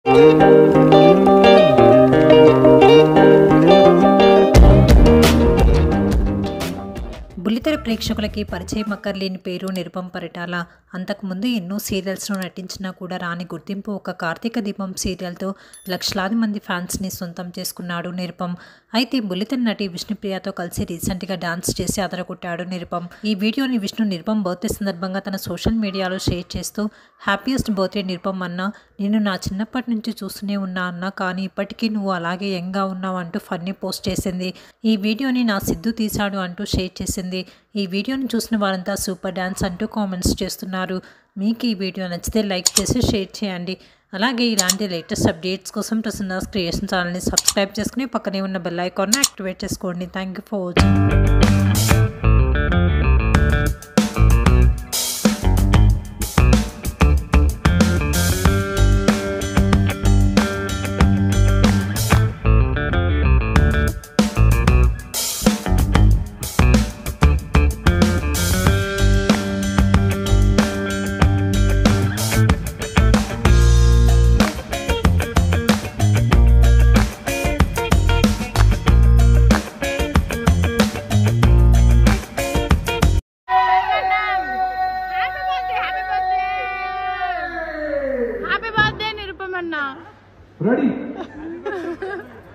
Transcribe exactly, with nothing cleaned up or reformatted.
బుల్లితెర ప్రేక్షకులకి పరిచయం అక్కర్లేని పేరు నిరుపం పరిటాల. అంతకుముందు ఎన్నో సీరియల్స్లో నటించినా కూడా రాని గుర్తింపు ఒక కార్తీక దీపం సీరియల్తో లక్షలాది మంది ఫ్యాన్స్ని సొంతం చేసుకున్నాడు నిరుపం. అయితే బుల్లితెర నటి విష్ణు ప్రియతో కలిసి రీసెంట్గా డాన్స్ చేసి అదరగొట్టాడు నిరుపం. ఈ వీడియోని విష్ణు నిరుపం బర్త్డే సందర్భంగా తన సోషల్ మీడియాలో షేర్ చేస్తూ హ్యాపీయెస్ట్ బర్త్డే నిరుపం అన్న, నేను నా చిన్నప్పటి నుంచి చూస్తూనే ఉన్నా అన్న, కానీ ఇప్పటికీ నువ్వు అలాగే యంగ్గా ఉన్నావు అంటూ ఫన్నీ పోస్ట్ చేసింది. ఈ వీడియోని నా సిద్ధు తీశాడు అంటూ షేర్ చేసింది. ఈ వీడియోని చూసిన వారంతా సూపర్ డాన్స్ అంటూ కామెంట్స్ చేస్తున్నారు. మీకు ఈ వీడియో నచ్చితే లైక్ చేసి షేర్ చేయండి. అలాగే ఇలాంటి లేటెస్ట్ అప్డేట్స్ కోసం ప్రసన్న క్రియేషన్ ఛానల్ని సబ్స్క్రైబ్ చేసుకుని పక్కనే ఉన్న బెల్ ఐకాన్ని యాక్టివేట్ చేసుకోండి. Thank you for watching. Ready?